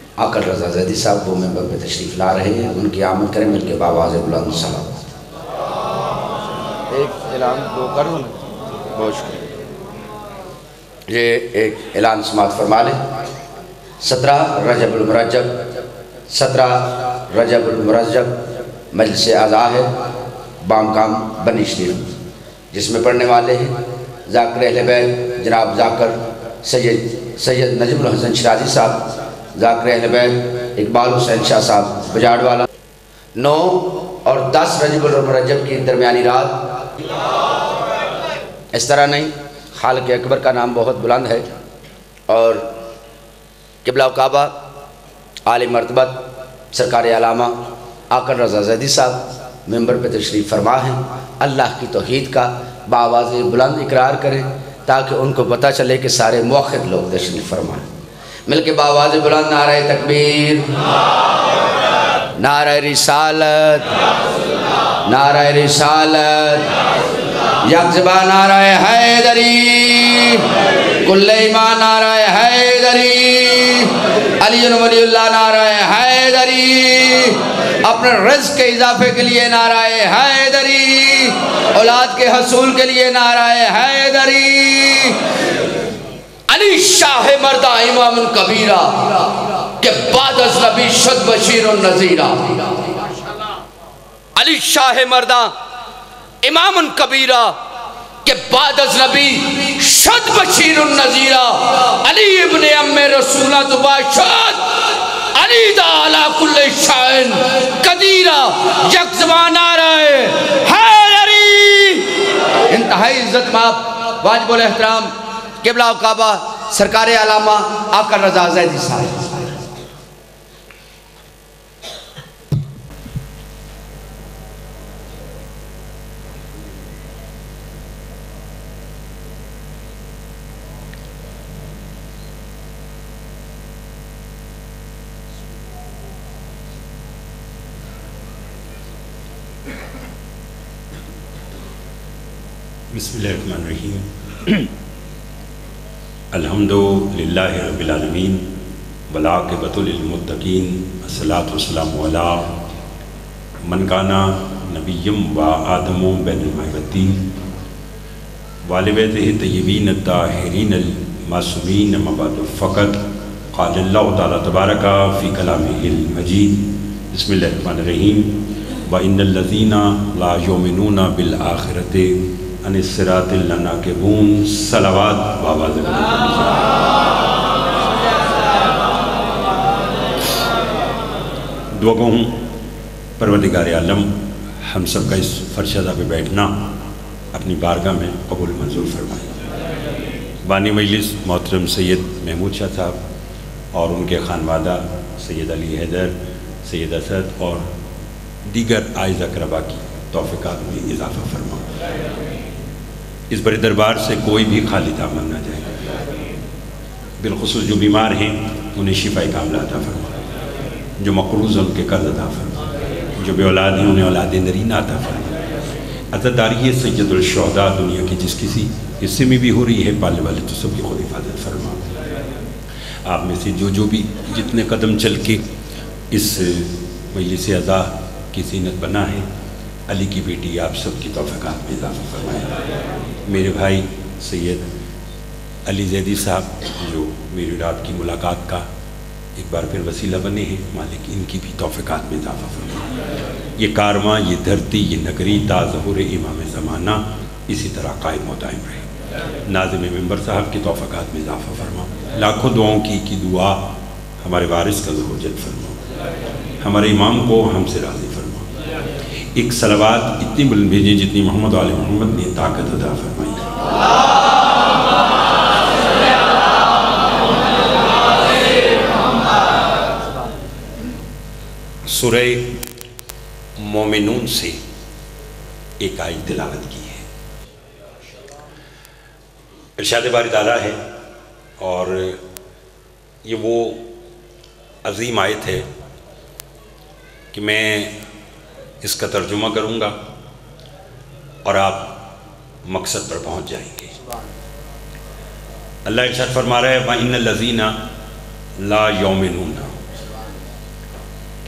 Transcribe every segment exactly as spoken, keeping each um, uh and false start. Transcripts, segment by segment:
عاقل رضا زیدی صاحب وہ ممبر پہ تشریف لا رہے ہیں، ان کی آمد کریں مل کے بآواز بلند سلام۔ ایک اعلان دو کر دوں بہت شکریہ۔ یہ ایک اعلان سماعت فرما لیں۔ سترہ رجب المرجب سترہ رجب المرجب مجلس اعزا ہے بامکام بنی شریف، جس میں پڑھنے والے ہیں ذاکر اہل بیت جناب ذاکر سید سید نجم الحسن شرازی صاحب، ذاکر اہل بیت اقبال حسین شاہ صاحب بجاڑ والا۔ نو اور دس رجب المرجب کی درمیانی رات، اس طرح نہیں، خالق اکبر کا نام بہت بلند ہے اور قبلہ و کعبہ عالی مرتبت سرکار علامہ عاقل رضا زیدی صاحب ممبر پہ تشریف فرما ہیں، اللہ کی توحید کا بآواز بلند اقرار کریں تاکہ ان کو پتہ چلے کہ سارے موحد لوگ تشریف فرمائیں۔ مل کے بآواز بلند نعرہ تکبیر، نعرہ رسالت، نعرہ رسالت، یک زبان نعرہ حیدری، کل ایمان نعرہ حیدری، علی ولی اللہ نعرہ حیدری، اپنے رزق کے اضافے کے لیے نعرہ حیدری، اولاد کے حصول کے لیے نعرہ حیدری، علی شاہ مردہ امام کبیرہ کہ بعد از نبی شد بشیر النذیرہ، علی شاہ مردہ امام کبیرہ کہ بعد از نبی شد بشیر النذیرہ، علی ابن ام رسولہ تباشد، علی دا علا کل شائن قدیرہ، یک زبان نعرہ حیدری۔ انتہائی عزت مآب واجب الاحترام قبلہ و کعبہ سرکار علامہ عاقل رضا زیدی صاحب۔ بسم اللہ الرحمن الرحیم، الحمدللہ رب العالمین والعاقبۃ للمتقین، الصلاۃ والسلام علی من کان نبیم و آدم بین الماء والطین وآل بیتہ طیبین الطاہرین المعصومین، اما بعد فقط قال اللہ تعالیٰ تبارک فی کلامہ المجید۔ بسم اللہ الرحمن الرحیم، وَإِنَّ الَّذِينَ لَا يُؤْمِنُونَ بِالْآخِرَةِ عن الصراط لناکبون۔ صلوات بآواز بلند۔ دعا گو ہوں پروردگار عالم ہم سب کا اس فرشدہ پہ بیٹھنا اپنی بارگاہ میں قبول منظور فرمائے۔ بانی مجلس محترم سید محمود شاہ صاحب اور ان کے خانوادہ سید علی حیدر، سید اسد اور دیگر اعزاء اقربا کی توفیقات میں اضافہ فرما۔ اس بڑے دربار سے کوئی بھی خالی دامن نہ جائے، بالخصوص جو بیمار ہیں انہیں شفا کاملہ عطا فرما، جو مقروض ہیں ان کے قرض عطا فرما، جو بے اولاد ہیں انہیں اولاد نرینہ عطا فرما۔ عزاداری سید الشہداء دنیا کی جس کسی حصے میں بھی ہو رہی ہے، پالنے والے تو سب کی خود حفاظت فرما۔ آپ میں سے جو جو بھی جتنے قدم چل کے اس مجلس اعزا کی زینت بنا ہے، علی کی بیٹی آپ سب کی توفیقات میں اضافہ فرمائے۔ میرے بھائی سید علی زیدی صاحب جو میری رات کی ملاقات کا ایک بار پھر وسیلہ بنے ہیں، مالک ان کی بھی توفیقات میں اضافہ فرمائے۔ یہ کارواں، یہ دھرتی، یہ نگری تا ظہور امام زمانہ اسی طرح قائم و دائم رہے۔ ناظم ممبر صاحب کی توفیقات میں اضافہ فرما۔ لاکھوں دعاؤں کی کی دعا ہمارے وارث کا ظہور جل فرما، ہمارے امام کو ہم سے راضی فرما۔ ایک صلوات اتنی بلند بھیجیں جتنی محمد و آل محمد نے طاقت عطا فرمائی۔ سورہ مومنون سے ایک آیت تلاوت کی ہے، ارشاد باری تعالیٰ ہے، اور یہ وہ عظیم آیت ہے کہ میں اس کا ترجمہ کروں گا اور آپ مقصد پر پہنچ جائیں گے۔ اللہ ارشاد فرما رہا ہے وَإِنَّ الَّذِينَ لَا يُؤْمِنُونَ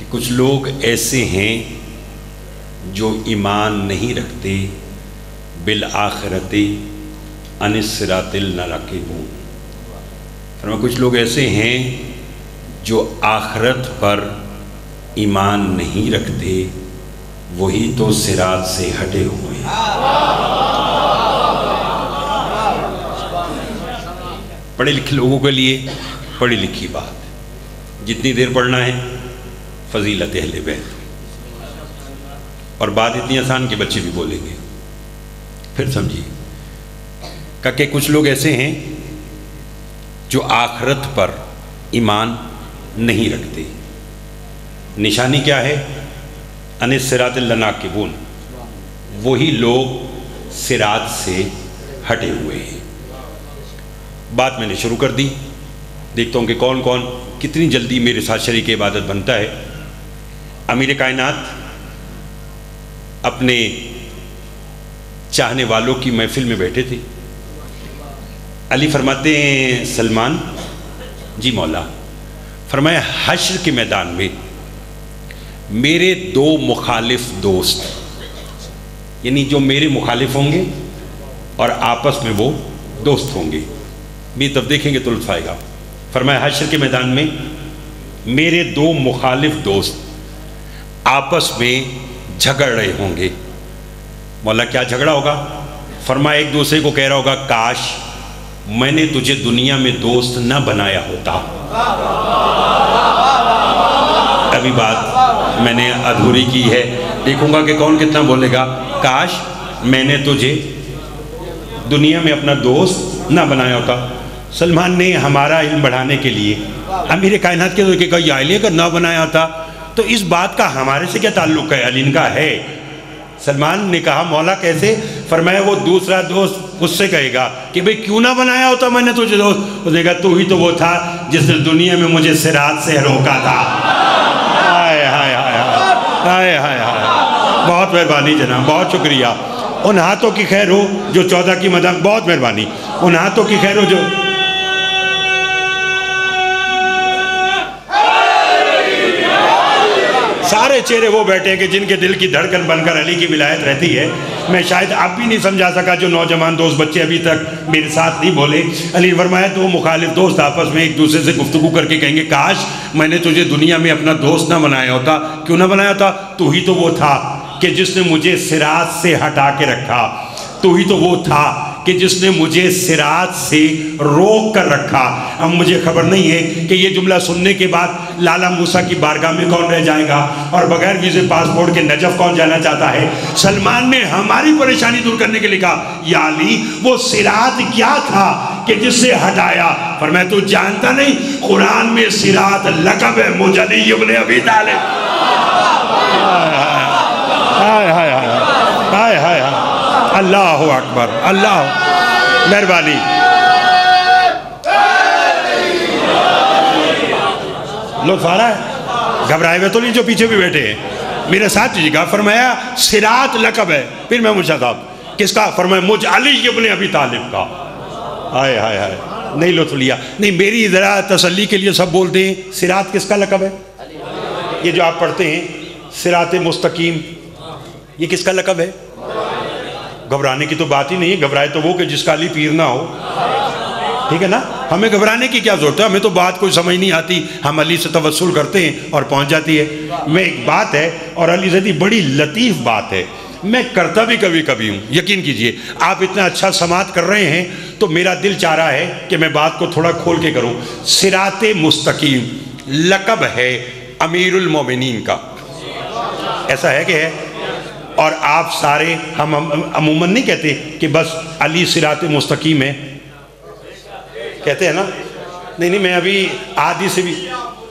کہ کچھ لوگ ایسے ہیں جو ایمان نہیں رکھتے بالآخرت عن الصراط لناکبون۔ فرمایا کچھ لوگ ایسے ہیں جو آخرت پر ایمان نہیں رکھتے، وہی تو صراط سے ہٹے ہوئے ہیں۔ پڑھے لکھے لوگوں کے لیے پڑھی لکھی بات، جتنی دیر پڑھنا ہے فضیلت اہل بیت، اور بات اتنی آسان کہ بچے بھی بولیں گے۔ پھر سمجھیے کہ کچھ لوگ ایسے ہیں جو آخرت پر ایمان نہیں رکھتے، نشانی کیا ہے؟ عن الصراط لناکبون، وہی لوگ صراط سے ہٹے ہوئے ہیں۔ بات میں نے شروع کر دی، دیکھتا ہوں کہ کون کون کتنی جلدی میرے ساتھ شریک عبادت بنتا ہے۔ امیر کائنات اپنے چاہنے والوں کی محفل میں بیٹھے تھے۔ علی فرماتے ہیں سلمان جی مولا، فرمایا حشر کے میدان میں میرے دو مخالف دوست، یعنی جو میرے مخالف ہوں گے اور آپس میں وہ دوست ہوں گے، بھی تب دیکھیں گے تو لطف آئے گا۔ فرمایا حشر کے میدان میں میرے دو مخالف دوست آپس میں جھگڑ رہے ہوں گے۔ مولا کیا جھگڑا ہوگا؟ فرمایا ایک دوسرے کو کہہ رہا ہوگا کاش میں نے تجھے دنیا میں دوست نہ بنایا ہوتا۔ ابھی بات میں نے ادھوری کی ہے، دیکھوں گا کہ کون کتنا بولے گا کاش میں نے تجھے دنیا میں اپنا دوست نہ بنایا ہوتا۔ سلمان نے ہمارا علم بڑھانے کے لیے امیر کائنات کے کہ کہا یا علی اگر نہ بنایا ہوتا تو اس بات کا ہمارے سے کیا تعلق ہے؟ علی کا ہے۔ سلمان نے کہا مولا کیسے؟ فرمایا وہ دوسرا دوست اس سے کہے گا کہ بھئی کیوں نہ بنایا ہوتا میں نے تجھے دوست؟ اس نے کہا تو ہی تو وہ تھا جس نے دنیا میں مجھے صراط سے روکا تھا۔ ہائے ہائے ہائے ہائے ہائے ہائے، بہت مہربانی جناب، بہت شکریہ۔ ان ہاتھوں کی خیر ہو جو چودہ کی مدد، بہت مہربانی۔ ان ہاتھوں کی خیر ہو جو سارے چہرے وہ بیٹھے ہیں کہ جن کے دل کی دھڑکن بن کر علی کی ولایت رہتی ہے۔ میں شاید آپ بھی نہیں سمجھا سکا جو نوجوان دوست بچے ابھی تک میرے ساتھ نہیں بولے۔ علی فرمایا تو مخالف دوست آپس میں ایک دوسرے سے گفتگو کر کے کہیں گے کاش میں نے تجھے دنیا میں اپنا دوست نہ بنایا ہوتا۔ کیوں نہ بنایا ہوتا؟ تو ہی تو وہ تھا کہ جس نے مجھے صراط سے ہٹا کے رکھا، تو ہی تو وہ تھا کہ جس نے مجھے صراط سے روک کر رکھا۔ اب مجھے خبر نہیں ہے کہ یہ جملہ سننے کے بعد لالا موسیٰ کی بارگاہ میں کون رہ جائے گا اور بغیر ویزے پاسپورٹ کے نجف کون جانا چاہتا ہے۔ سلمان نے ہماری پریشانی دور کرنے کے لیے کہا یا علی وہ صراط کیا تھا کہ جس سے ہٹایا؟ فرمایا تو جانتا نہیں قرآن میں صراط لقب ہے مجھ علی ابن ابی طالب۔ ہائے ہائے ہائے ہائے ہائے، اللہ اکبر، اللہ مہربانی۔ لطف آ رہا ہے؟ گھبرائے ہوئے تو نہیں جو پیچھے بھی بیٹھے ہیں؟ میرے ساتھ جی کہا فرمایا صراط لقب ہے۔ پھر میں مجھے صاحب کس کا؟ فرمایا مجھ علی ابن ابی طالب کا۔ ہائے ہائے ہائے، نہیں لطف لیا؟ نہیں میری ذرا تسلی کے لیے سب بولتے ہیں صراط کس کا لقب ہے؟ یہ جو آپ پڑھتے ہیں صراط مستقیم، یہ کس کا لقب ہے؟ گھبرانے کی تو بات ہی نہیں ہے، گھبرائے تو وہ کہ جس کا علی پیر نہ ہو، ٹھیک ہے نا؟ ہمیں گھبرانے کی کیا ضرورت ہے؟ ہمیں تو بات کوئی سمجھ نہیں آتی، ہم علی سے توسل کرتے ہیں اور پہنچ جاتی ہے۔ میں ایک بات ہے اور علی زیدی بڑی لطیف بات ہے، میں کرتا بھی کبھی کبھی ہوں، یقین کیجئے آپ اتنا اچھا سماعت کر رہے ہیں تو میرا دل چاہ رہا ہے کہ میں بات کو تھوڑا کھول کے کروں۔ صراط مستقیم لقب ہے امیر المومنین کا، ایسا ہے کہ ہے؟ اور آپ سارے ہم عموماً نہیں کہتے کہ بس علی صراط مستقیم ہے، کہتے ہیں نا؟ نہیں نہیں، میں ابھی آدھی سے بھی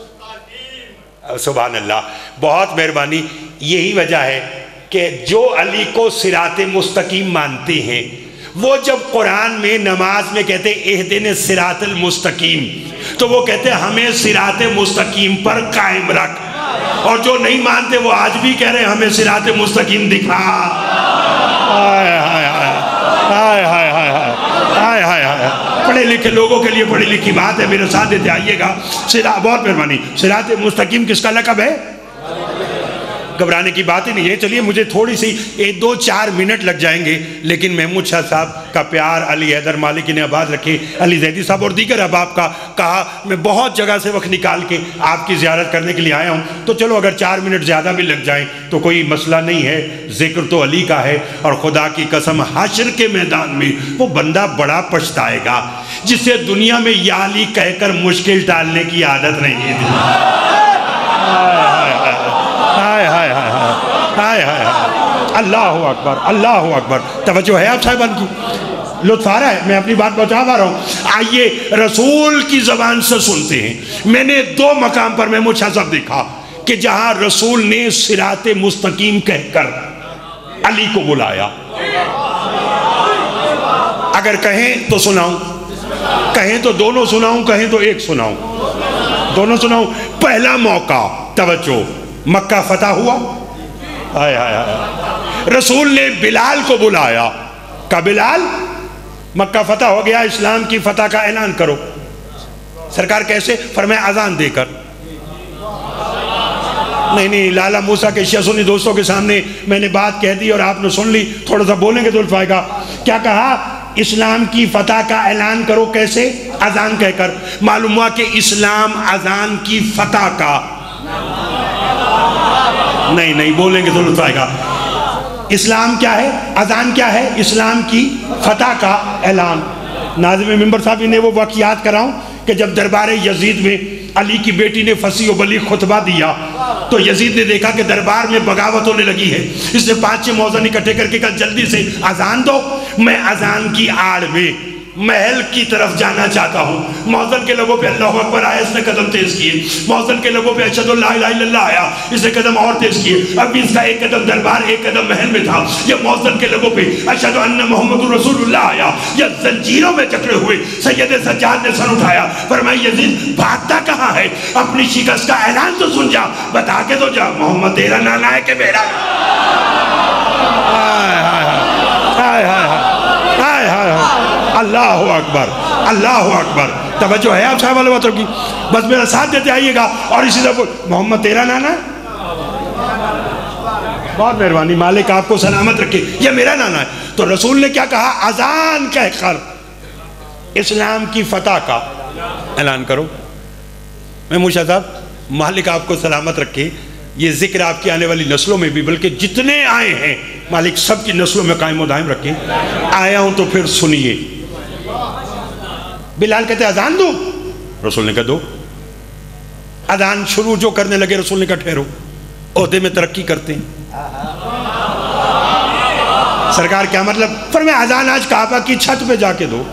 سبحان اللہ، بہت مہربانی۔ یہی وجہ ہے کہ جو علی کو صراط مستقیم مانتے ہیں وہ جب قرآن میں نماز میں کہتے اہدنا الصراط المستقیم تو وہ کہتے ہمیں صراط مستقیم پر قائم رکھ، اور جو نہیں مانتے وہ آج بھی کہہ رہے ہیں ہمیں صراط مستقیم دکھا۔ ہائے ہائے ہائے ہائے ہائے ہائے ہائے، پڑھے لکھے لوگوں کے لیے پڑھی لکھی بات ہے، میرے ساتھ دیتے آئیے گا۔ بہت مہربانی۔ صراط مستقیم کس کا لقب ہے؟ گھبرانے کی بات ہی نہیں ہے. چلیے مجھے تھوڑی سی ایک دو چار منٹ لگ جائیں گے, لیکن محمود شاہ صاحب کا پیار, علی حیدر مالکی نے آباد رکھے, علی زیدی صاحب اور دیگر احباب کا کہا, میں بہت جگہ سے وقت نکال کے آپ کی زیارت کرنے کے لیے آیا ہوں, تو چلو اگر چار منٹ زیادہ بھی لگ جائیں تو کوئی مسئلہ نہیں ہے. ذکر تو علی کا ہے, اور خدا کی قسم حشر کے میدان میں وہ بندہ بڑا پچھتائے گا جسے دنیا میں یا علی کہہ کر مشکل ٹالنے کی عادت نہیں ہے. ہائے ہائے ہائے ہائے اللہ اکبر, اللہ اکبر. توجہ ہے آپ صاحبان کی؟ لطف آ رہا ہے؟ میں اپنی بات پہنچا پا رہا ہوں. آئیے رسول کی زبان سے سنتے ہیں. میں نے دو مقام پر محمود شاہ صاحب دیکھا کہ جہاں رسول نے صراط مستقیم کہہ کر علی کو بلایا. اگر کہیں تو سناؤں, کہیں تو دونوں سناؤں, کہیں تو ایک سناؤں, دونوں سناؤں. پہلا موقع, توجہ, مکہ فتح ہوا. آئے آئے آئے رسول نے بلال کو بلایا, کہا بلال مکہ فتح ہو گیا, اسلام کی فتح کا اعلان کرو. سرکار کیسے؟ فرمایا اذان دے کر. نہیں نہیں لالا موسیٰ کے شیعہ سنی دوستوں کے سامنے میں نے بات کہہ دی اور آپ نے سن لی, تھوڑا سا بولیں گے تو لطف آئے گا. کیا کہا؟ اسلام کی فتح کا اعلان کرو. کیسے؟ اذان کہہ کر. معلوم ہوا کہ اسلام اذان کی فتح کا, نہیں نہیں بولیں گے تو لطف آئے گا. اسلام کیا ہے؟ اذان کیا ہے؟ اسلام کی فتح کا اعلان. ناظم منبر صاحب نے وہ وقت یاد کراؤں کہ جب دربار یزید میں علی کی بیٹی نے فصیح و بلیغ خطبہ دیا تو یزید نے دیکھا کہ دربار میں بغاوت ہونے لگی ہے. اس نے پانچ چھ موذن اکٹھے کر کے کہا جلدی سے اذان دو, میں اذان کی آڑ میں محل کی طرف جانا چاہتا ہوں. موذن کے لبوں پہ اللہ اکبر آیا, اس نے قدم تیز کیے. موذن کے لبوں پہ اشہد لا الہ الا اللہ آیا, اس نے قدم اور تیز کیے. اب اس کا ایک قدم دربار, ایک قدم محل میں تھا. یہ موذن کے لبوں پہ اشہد ان محمد رسول اللہ آیا. یہ زنجیروں میں جکڑے ہوئے سید سجاد نے سر اٹھایا. فرمایا یزید بھاگتا کہاں ہے؟ اپنی شکست کا اعلان تو سن جا, بتا کے تو جا محمد تیرا نانا ہے کہ میرا. اللہ اکبر, اللہ اکبر. توجہ ہے آپ صاحب والے باتوں کی؟ بس میرا ساتھ دیتے آئیے گا. اور اسی طرح محمد تیرا نانا, بہت مہربانی, مالک آپ کو سلامت رکھے, یہ میرا نانا ہے. تو رسول نے کیا کہا؟ اذان کہہ کر اسلام کی فتح کا اعلان کرو. محمود شاہ صاحب مالک آپ کو سلامت رکھے, یہ ذکر آپ کی آنے والی نسلوں میں بھی, بلکہ جتنے آئے ہیں مالک سب کی نسلوں میں قائم و دائم رکھیں. آیا ہوں تو پھر سنیے. بلال کہتے اذان دو, رسول نے کہا دو. اذان شروع جو کرنے لگے رسول نے کہا ٹھہرو, عہدے میں ترقی کرتے ہیں. سرکار کیا مطلب؟ فرمایا اذان آج کعبہ کی چھت پہ جا کے دو.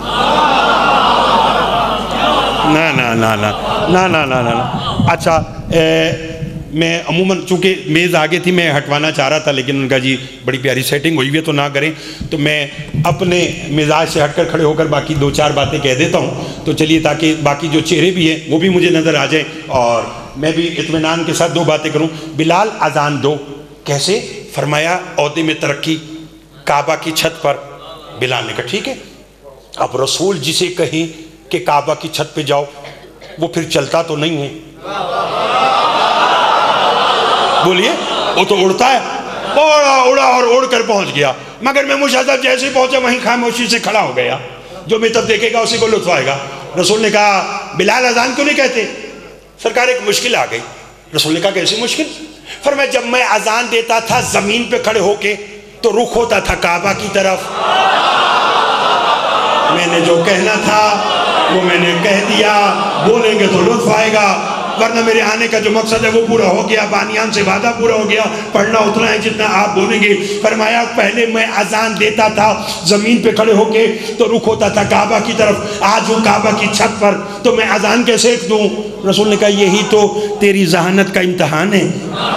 نا نا نا نا نا نا نا نا اچھا, میں عموماً چونکہ میز آگے تھی میں ہٹوانا چاہ رہا تھا, لیکن ان کا جی بڑی پیاری سیٹنگ ہوئی ہوئی ہے تو نہ کریں, تو میں اپنے مزاج سے ہٹ کر کھڑے ہو کر باقی دو چار باتیں کہہ دیتا ہوں. تو چلیے تاکہ باقی جو چہرے بھی ہیں وہ بھی مجھے نظر آ جائیں اور میں بھی اطمینان کے ساتھ دو باتیں کروں. بلال اذان دو. کیسے؟ فرمایا عہدے میں ترقی, کعبہ کی چھت پر. بلال نے کہا ٹھیک ہے. اب رسول جسے کہیں کہ کعبہ کی چھت پہ جاؤ, وہ پھر چلتا تو نہیں ہے, بولیے, وہ تو اڑتا ہے. اڑا اڑا اور اڑ کر پہنچ گیا. مگر محمود شاہ صاحب جیسے پہنچا وہیں خاموشی سے کھڑا ہو گیا. جو میں تب دیکھے گا اسی کو لطف آئے گا. رسول نے کہا بلال اذان کیوں نہیں کہتے؟ سرکار ایک مشکل آ گئی. رسول نے کہا کیسی مشکل؟ فرمایا جب میں اذان دیتا تھا زمین پہ کھڑے ہو کے تو رخ ہوتا تھا کعبہ کی طرف. میں نے جو کہنا تھا وہ میں نے کہہ دیا, بولیں گے تو لطف آئے گا, ورنہ میرے آنے کا جو مقصد ہے وہ پورا ہو گیا, بانیان سے وعدہ پورا ہو گیا, پڑھنا اتنا ہے جتنا آپ بولیں گے. فرمایا پہلے میں اذان دیتا تھا زمین پہ کھڑے ہو کے تو رخ ہوتا تھا کعبہ کی طرف, آج ہوں کعبہ کی چھت پر تو میں اذان کیسے دوں؟ رسول نے کہا یہی تو تیری ذہانت کا امتحان ہے.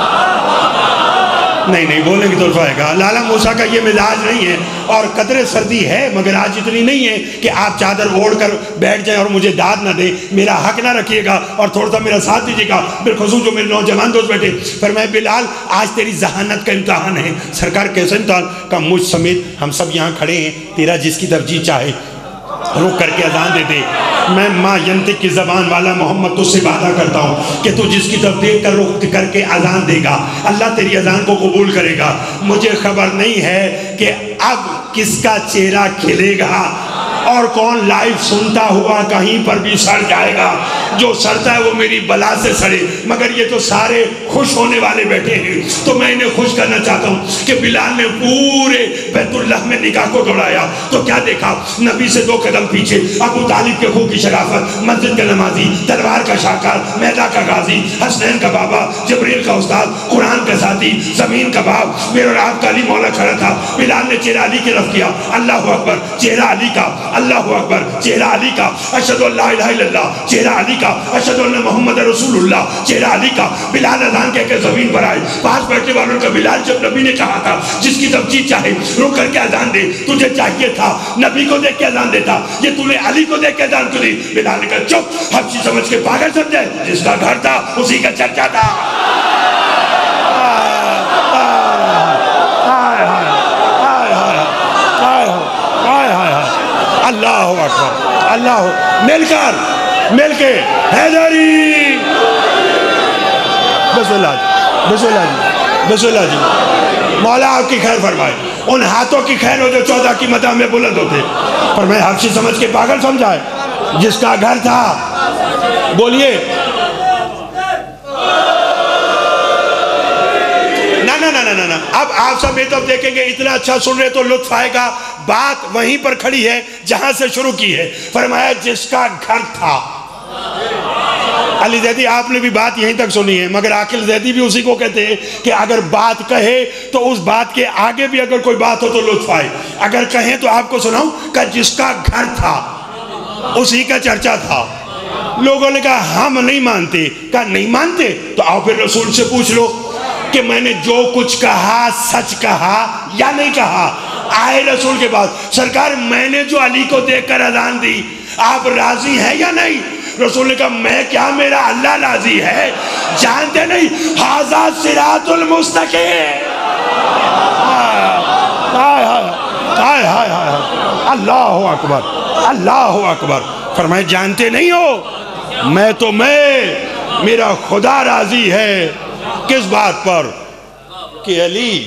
نہیں نہیں بولیں گے تو آئے گا. لالا موسیٰ کا یہ مزاج نہیں ہے, اور قدر سردی ہے مگر آج اتنی نہیں ہے کہ آپ چادر اوڑھ کر بیٹھ جائیں اور مجھے داد نہ دیں. میرا حق نہ رکھیے گا اور تھوڑا سا میرا ساتھ دیجیے گا, بالخصوص جو میرے نوجوان دوست بیٹھے. فرمایا بلال آج تیری ذہانت کا امتحان ہے. سرکار کیسے امتحان؟ کہا مجھ سمیت ہم سب یہاں کھڑے ہیں, تیرا جس کی ترجیح چاہے. رک کر کے اذان دے دے۔ میں ماں ینطق کی زبان والا محمد تجھ سے وعدہ کرتا ہوں کہ تو جس کی طرف دیکھ کر رک کر کے اذان دے گا اللہ تیری اذان کو قبول کرے گا۔ مجھے خبر نہیں ہے کہ اب کس کا چہرہ کھلے گا اور کون لائیو سنتا ہوا کہیں پر بھی سڑ جائے گا۔ جو سڑتا ہے وہ میری بلا سے سڑے، مگر یہ تو سارے خوش ہونے والے بیٹھے ہیں تو میں انہیں خوش کرنا چاہتا ہوں کہ بلال نے پورے بیت اللہ میں نگاہ کو دوڑایا تو کیا دیکھا؟ نبی سے دو قدم پیچھے ابو طالب کے خون کی شرافت، مسجد کا نمازی، تلوار کا شاکر، میدہ کا غازی، حسنین کا بابا، جبریل کا استاد، قرآن کا ساتھی، زمین کا باپ، میرا رات کا علی مولا کھڑا تھا۔ بلال نے چہرہ علی کی رفت کیا، اللہ اکبر، چہرہ علی کا، اللہ اکبر، چہرہ علی کا، اشہدو لا الہ الا اللہ، چہرہ علی کا، اشہدو ان محمد رسول اللہ، چہرہ علی کا۔ بلال اذان کہہ کے زمین پر آئے، پاس بیٹھنے والوں کا بلال جب نبی نے کہا تھا جس کی طرف جی چاہے رک کر کے اذان دے، تجھے چاہیے تھا نبی کو دیکھ کے اذان دیتا، یہ تو نے علی کو دیکھ کے اذان کیوں دی؟ بلال نے کہا چپ، حبشی سمجھ کے پاگل سمجھے، جس کا گھر تھا اسی کا چرچا تھا۔ اللہ اکبر، اللہ، مل کر مل کے حیدری، بسم اللہ جی، بسم اللہ جی، بسم اللہ جی، مولا آپ کی خیر فرمائے۔ ان ہاتھوں کی خیر ہو جو چودہ کی مدح میں بلند ہوتے، پر میں حبشی سمجھ کے پاگل سمجھائے، جس کا گھر تھا، بولیے نا نا نا نا نا۔ اب آپ سب یہ طرف دیکھیں گے، اتنا اچھا سن رہے تو لطف آئے گا۔ بات وہیں پر کھڑی ہے جہاں سے شروع کی ہے، فرمایا جس کا گھر تھا۔ علی زیدی آپ نے بھی بات یہیں تک سنی ہے، مگر عاقل زیدی بھی اسی کو کہتے ہیں کہ اگر بات کہے تو اس بات کے آگے بھی اگر کوئی بات ہو تو لطف آئے۔ اگر کہیں تو آپ کو سناؤں کہ جس کا گھر تھا اسی کا چرچا تھا۔ لوگوں نے کہا ہم نہیں مانتے، کہا نہیں مانتے تو آؤ پھر رسول سے پوچھ لو کہ میں نے جو کچھ کہا سچ کہا یا نہیں کہا۔ آئے رسول کے بعد، سرکار میں نے جو علی کو دیکھ کر اذان دی آپ راضی ہیں یا نہیں؟ رسول نے کہا میں کیا، میرا اللہ راضی ہے، جانتے نہیں ھذا صراط المستقیم۔ اللہ اکبر، اللہ اکبر، فرمائے جانتے نہیں ہو میں تو میں میرا خدا راضی ہے کس بات پر کہ علی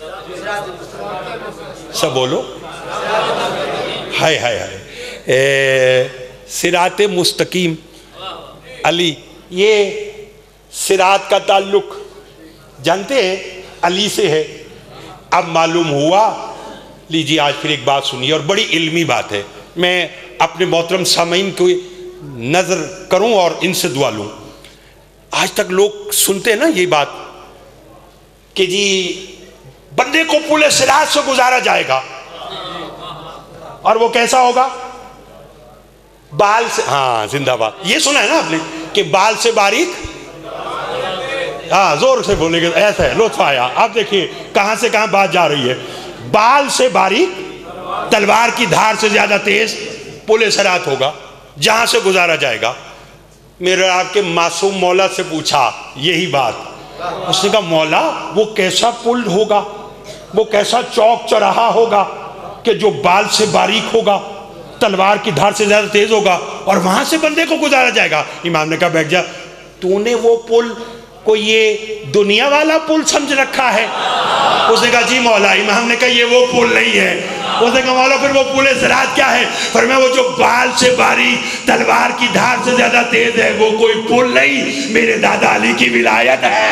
سب بولو ہائے ہائے ہائے صراط مستقیم علی، یہ صراط کا تعلق جانتے ہیں علی سے ہے۔ اب معلوم ہوا، لیجیے آج پھر ایک بات سنیے اور بڑی علمی بات ہے، میں اپنے محترم سامعین کو نظر کروں اور ان سے دعا لوں۔ آج تک لوگ سنتے ہیں نا یہ بات کہ جی بندے کو پورے صراط سے گزارا جائے گا اور وہ کیسا ہوگا؟ بال سے، ہاں زندہ باد، یہ سنا ہے نا آپ نے کہ بال سے باریک، ہاں زور سے بولے گا ایسا ہے، لطف آیا۔ آپ دیکھیے کہاں سے کہاں بات جا رہی ہے۔ بال سے باریک، تلوار کی دھار سے زیادہ تیز پل صراط ہوگا جہاں سے گزارا جائے گا۔ میرے آپ کے معصوم مولا سے پوچھا یہی بات، اس نے کہا مولا وہ کیسا پل ہوگا، وہ کیسا چوک چوراہا ہوگا کہ جو بال سے باریک ہوگا، تلوار کی دھار سے زیادہ تیز ہوگا اور وہاں سے بندے کو گزارا جائے گا۔ امام نے کہا بیٹھ جا، تو نے وہ پل کو یہ دنیا والا پل سمجھ رکھا ہے؟ اس نے کہا جی مولا۔ امام نے کہا یہ وہ پل نہیں ہے۔ اس نے کہا مولا پھر وہ پل صراط کیا ہے؟ فرمایا وہ جو بال سے باریک تلوار کی دھار سے زیادہ تیز ہے وہ کوئی پل نہیں، میرے دادا علی کی ولایت ہے۔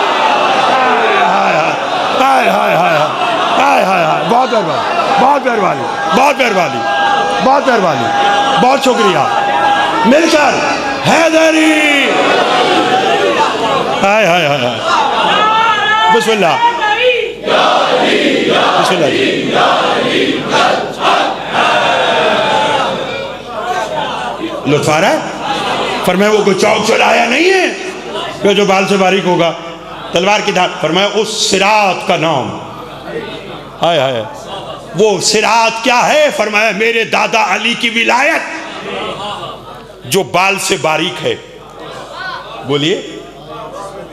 ہائے ہائے ہائے ہائے ہائے، بہت مہربانی، بہت مہربانی، بہت مہربانی، بہت مہربانی، بہت شکریہ۔ مل کر حیدری، ہائے ہائے ہائے، بسم اللہ، بسم اللہ جی۔ لطف آ رہا ہے؟ فرمایا وہ کوئی چوک چورایا نہیں ہے کہ جو بال سے باریک ہوگا، تلوار کی دھار۔ فرمایا اس صراط کا نام، ہائے ہائے، وہ صراط کیا ہے؟ فرمایا میرے دادا علی کی ولایت جو بال سے باریک ہے۔ بولیے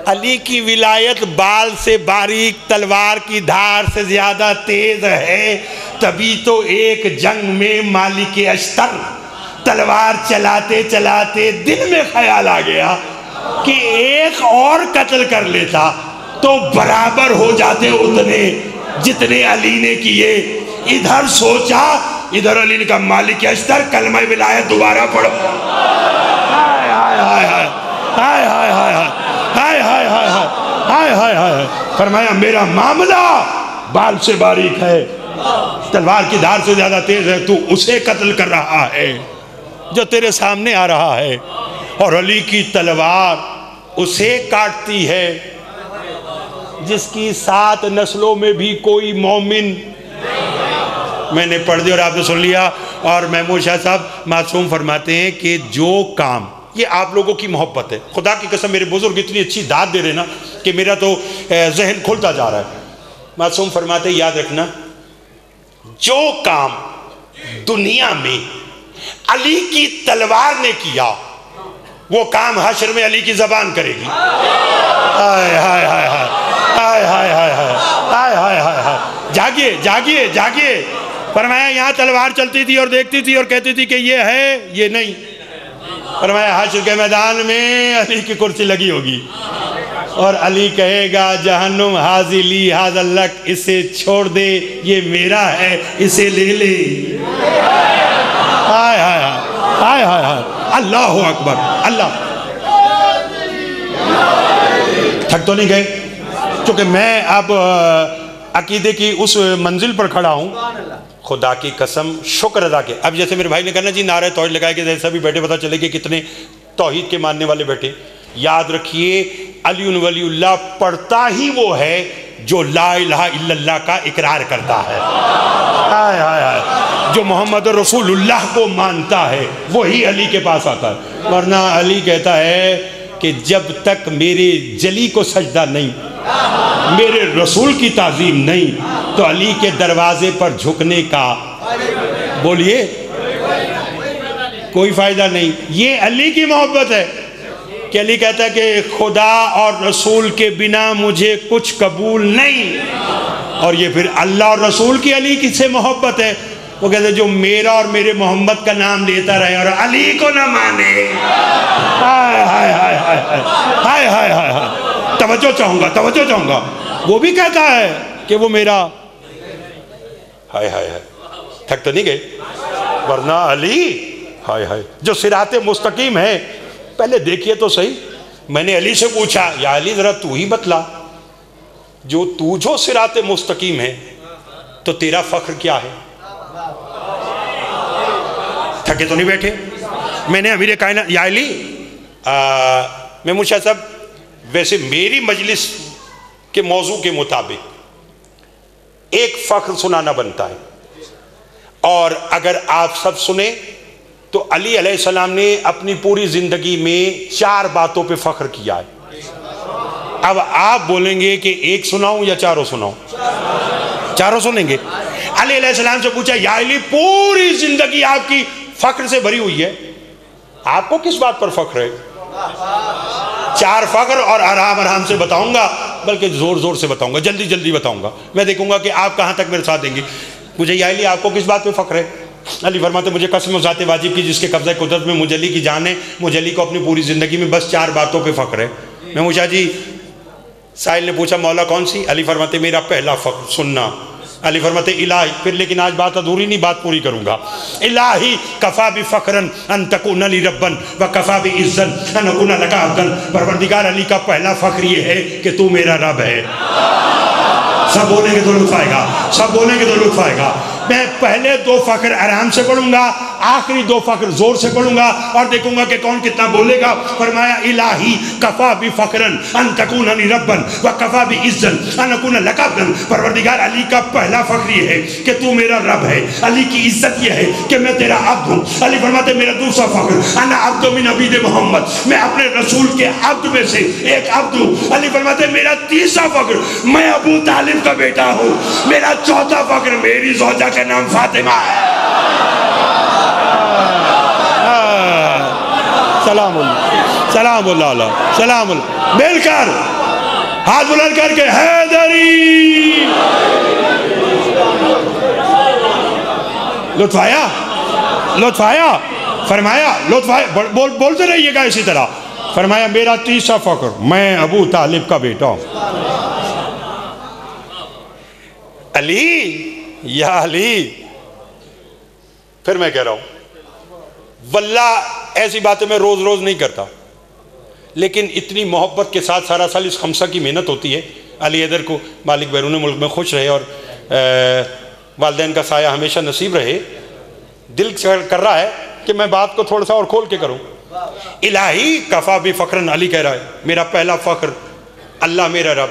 علی کی ولایت بال سے باریک تلوار کی دھار سے زیادہ تیز ہے، تبھی تو ایک جنگ میں مالک اشتر تلوار چلاتے چلاتے دل میں خیال آ گیا کہ ایک اور قتل کر لیتا تو برابر ہو جاتے اتنے جتنے علی نے کیے۔ ادھر سوچا، ادھر علی نے کہا مالک اشتر کلمہ ولایت دوبارہ پڑھو۔ ہائے ہائے ہائے ہائے ہائے ہائے ہائے ہائے ہائے ہائے ہائے ہائے ہائے فرمایا میرا معاملہ بال سے باریک ہے، تلوار کی دھار سے زیادہ تیز ہے، تو اسے قتل کر رہا ہے جو تیرے سامنے آ رہا ہے، اور علی کی تلوار اسے کاٹتی ہے جس کی سات نسلوں میں بھی کوئی مومن۔ میں نے پڑھ دیا اور آپ نے سن لیا۔ اور محمود شاہ صاحب معصوم فرماتے ہیں کہ جو کام، یہ آپ لوگوں کی محبت ہے، خدا کی قسم میرے بزرگ اتنی اچھی داد دے رہے نا کہ میرا تو ذہن کھلتا جا رہا ہے۔ معصوم فرماتے ہیں یاد رکھنا، جو کام دنیا میں علی کی تلوار نے کیا وہ کام حشر میں علی کی زبان کرے گی۔ ہائے ہائے ہائے ہائے ہائے ہائے ہائے ہائے ہائے ہائے ہائے جاگیے جاگیے جاگیے۔ فرمایا یہاں تلوار چلتی تھی اور دیکھتی تھی اور کہتی تھی کہ یہ ہے یہ نہیں۔ فرمایا حشر کے میدان میں علی کی کرسی لگی ہوگی اور علی کہے گا جہنم حاضی لی حاضر لک، اسے چھوڑ دے یہ میرا ہے اسے لے لے۔ ہائے ہائے ہائے ہائے ہائے اللہ اکبر اللہ۔ تھک تو نہیں گئے؟ چونکہ میں اب عقیدے کی اس منزل پر کھڑا ہوں، خدا کی قسم شکر ادا کے۔ اب جیسے میرے بھائی نے کہا جی نعرہ توحید لگائے کہ جیسا بھی بیٹھے پتہ چلے کہ کتنے توحید کے ماننے والے بیٹھے۔ یاد رکھیے علی ولی اللہ پڑھتا ہی وہ ہے جو لا الہ الا اللہ کا اقرار کرتا ہے، ہائے ہائے ہائے جو محمد رسول اللہ کو مانتا ہے وہی علی کے پاس آتا ہے۔ ورنہ علی کہتا ہے کہ جب تک میرے جلی کو سجدہ نہیں، میرے رسول کی تعظیم نہیں، تو علی کے دروازے پر جھکنے کا بولیے کوئی فائدہ نہیں۔ یہ علی کی محبت ہے کہ علی کہتا ہے کہ خدا اور رسول کے بنا مجھے کچھ قبول نہیں، اور یہ پھر اللہ اور رسول کی علی کی سے محبت ہے۔ وہ کہتے ہیں جو میرا اور میرے محمد کا نام لیتا رہے اور علی کو نہ مانے، ہائے ہائے ہائے ہائے ہائے ہائے ہائے ہائے توجہ چاہوں گا توجہ چاہوں گا۔ وہ بھی کہتا ہے کہ وہ میرا، ہائے ہائے ہائے تھک تو نہیں گئے؟ ورنہ علی ہائے ہائے جو صراط مستقیم ہے، پہلے دیکھیے تو صحیح۔ میں نے علی سے پوچھا یا علی ذرا تو ہی بتلا، جو تو جو صراط مستقیم ہے تو تیرا فخر کیا ہے؟ تھکے تو نہیں بیٹھے؟ میں نے امیر کائنات یا علی محمود شاہ صاحب، ویسے میری مجلس کے موضوع کے مطابق ایک فخر سنانا بنتا ہے، اور اگر آپ سب سنیں تو علی علیہ السلام نے اپنی پوری زندگی میں چار باتوں پہ فخر کیا ہے۔ اب آپ بولیں گے کہ ایک سناؤں یا چاروں سناؤں؟ چاروں سنیں گے۔ علی علیہ السلام سے پوچھا یا علی پوری زندگی آپ کی فخر سے بھری ہوئی ہے، آپ کو کس بات پر فخر ہے؟ چار فخر، اور آرام آرام سے بتاؤں گا، بلکہ زور زور سے بتاؤں گا، جلدی جلدی بتاؤں گا، میں دیکھوں گا کہ آپ کہاں تک میرے ساتھ دیں گے۔ مجھے یا علی آپ کو کس بات پہ فخر ہے؟ علی فرماتے مجھے قسم ذات واجب کی جس کے قبضہ قدرت میں مجھے علی کی جان ہے، مجھے علی کو اپنی پوری زندگی میں بس چار باتوں پہ فخر ہے۔ میں پوچھا جی، سائل نے پوچھا مولا کون سی؟ علی فرماتے میرا پہلا فخر سننا۔ علی فرماتے الہی، پھر لیکن آج بات ادھوری نہیں، بات پوری کروں گا۔ الہی کفا بفخرن ان تکون لی ربن وکفا بعزن ان اکون لک عبدن۔ پروردگار علی کا پہلا فخر یہ ہے کہ تو میرا رب ہے۔ سب بولیں گے تو لطف آئے گا، سب بولیں گے تو لطف آئے گا۔ میں پہلے دو فخر آرام سے پڑھوں گا، آخری دو فخر زور سے پڑھوں گا، اور دیکھوں گا کہ کون کتنا بولے گا۔ فرمایا الہی کفا بفخرن ان تکون لی ربن وکفا بعزن ان اکون لک عبدن۔ پروردگار علی کا پہلا فخر یہ ہے کہ تو میرا رب ہے، علی کی عزت یہ ہے کہ میں تیرا عبد ہوں۔ علی فرماتے میرا دوسرا فخر انا عبد من عبید محمد، میں اپنے رسول کے عبد میں سے ایک عبد ہوں۔ علی فرماتے میرا تیسرا فخر میں ابو طالب کا بیٹا ہوں۔ میرا چوتھا فخر میری زوجہ کا نام فاطمہ ہے۔ سلام اللہ سلام اللہ علیہ سلام اللہ مل کر ہاتھ بلند کر کے حیدری. لطف آیا؟ لطف آیا؟ فرمایا لطف آیا؟ بول بولتے رہیے گا اسی طرح. فرمایا میرا تیسرا فخر میں ابو طالب کا بیٹا ہوں. علی یا علی. پھر میں کہہ رہا ہوں واللہ ایسی باتیں میں روز روز نہیں کرتا، لیکن اتنی محبت کے ساتھ سارا سال اس خمسہ کی محنت ہوتی ہے. علی ادھر کو مالک بیرون ملک میں خوش رہے اور والدین کا سایہ ہمیشہ نصیب رہے. دل کر رہا ہے کہ میں بات کو تھوڑا سا اور کھول کے کروں. الہی کفا بھی فخرن. علی کہہ رہا ہے میرا پہلا فخر اللہ میرا رب.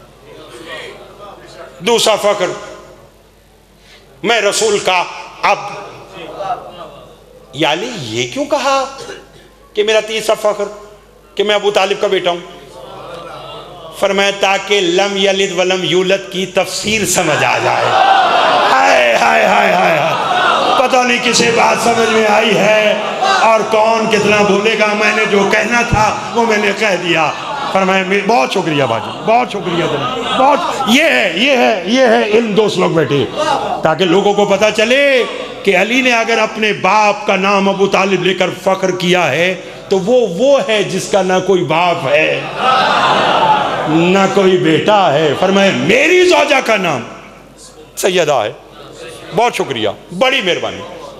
دوسرا فخر میں رسول کا عبد. یا علی یہ کیوں کہا کہ میرا تیسرا فخر کہ میں ابو طالب کا بیٹا ہوں؟ فرمایا تاکہ لم یلد ولم یولد کی تفسیر سمجھ آ جائے. ہائے ہائے ہائے ہائے پتہ نہیں کسے بات سمجھ میں آئی ہے اور کون کتنا بھولے گا. میں نے جو کہنا تھا وہ میں نے کہہ دیا. فرمایا بہت شکریہ باجی، بہت شکریہ جناب. بہت یہ ہے یہ ہے یہ ہے علم. دوست لوگ بیٹھے تاکہ لوگوں کو پتہ چلے کہ علی نے اگر اپنے باپ کا نام ابو طالب لے کر فخر کیا ہے تو وہ وہ ہے جس کا نہ کوئی باپ ہے نہ کوئی بیٹا ہے. فرمایا میری زوجہ کا نام سیدہ ہے. بہت شکریہ، بڑی مہربانی.